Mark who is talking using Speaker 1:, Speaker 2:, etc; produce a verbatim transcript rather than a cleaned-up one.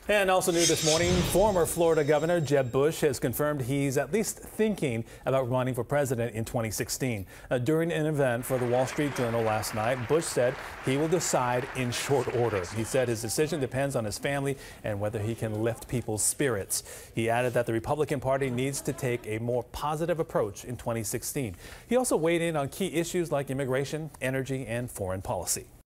Speaker 1: And also new this morning, former Florida Governor Jeb Bush has confirmed he's at least thinking about running for president in twenty sixteen. Uh, during an event for the Wall Street Journal last night, Bush said he will decide in short order. He said his decision depends on his family and whether he can lift people's spirits. He added that the Republican Party needs to take a more positive approach in twenty sixteen. He also weighed in on key issues like immigration, energy, and foreign policy.